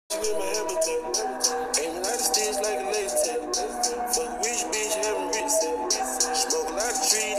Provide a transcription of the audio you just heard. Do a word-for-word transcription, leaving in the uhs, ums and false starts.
In my habitat, aiming out the sticks like a laser tag. Fuck a rich bitch, having rich sex. Smoke a lot of trees.